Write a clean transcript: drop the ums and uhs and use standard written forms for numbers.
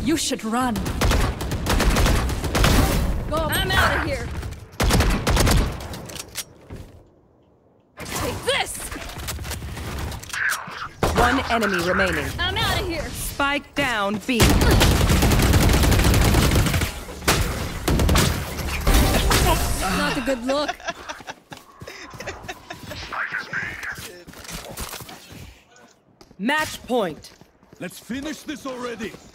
You should run. Go. I'm out of here. Take this. One enemy remaining. I'm out of here. Spike down B. Not a good look. Match point. Let's finish this already.